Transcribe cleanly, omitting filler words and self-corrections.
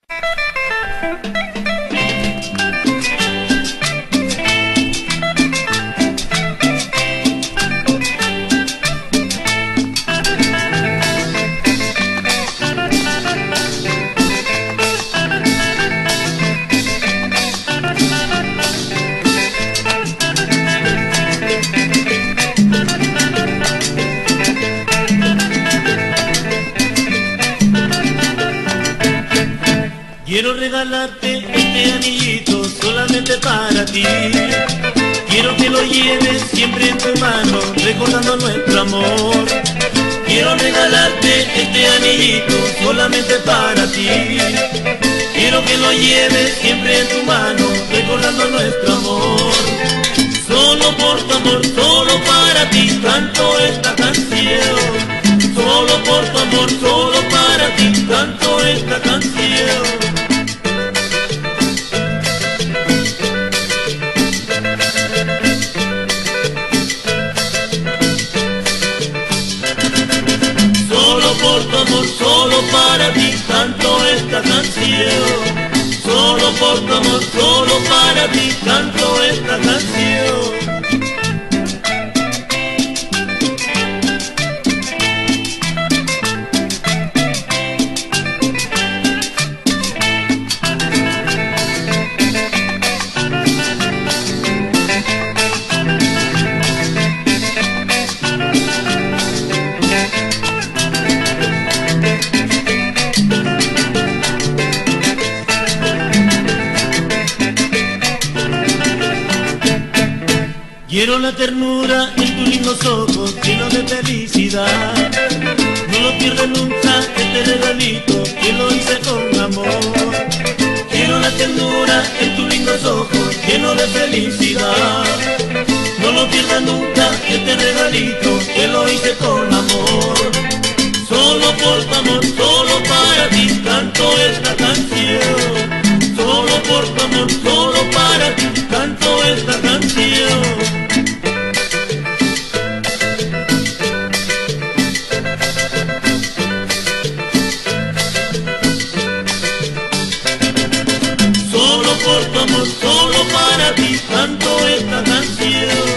Quiero regalarte este anillito solamente para ti. Quiero que lo lleves siempre en tu mano, recordando nuestro amor. Quiero regalarte este anillito solamente para ti. Quiero que lo lleves siempre en tu mano, recordando nuestro amor. Solo por tu amor, solo para ti, canto esta canción. Solo por tu amor, solo para ti, canto esta canción. Por tu amor, solo para ti, canto esta canción. Solo por tu amor, solo para ti, canto esta canción. Quiero la ternura en tus lindos ojos, llenos de felicidad. No lo pierdas nunca este regalito, que lo hice con amor. Quiero la ternura en tus lindos ojos, llenos de felicidad. No lo pierdas nunca este regalito, que lo hice con amor. Solo por tu amor, solo para ti, canto esta canción. Solo por tu amor, solo para ti, canto esta canción. Por tu amor, solo para ti, canto esta canción.